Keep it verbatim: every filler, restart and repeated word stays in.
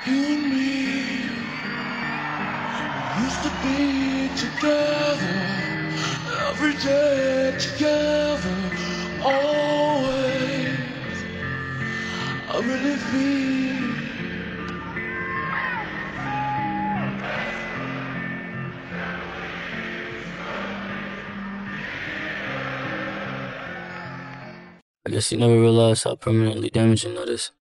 You and me used to be together, every day together, always. I really feel I guess you never realized how permanently damaging that is.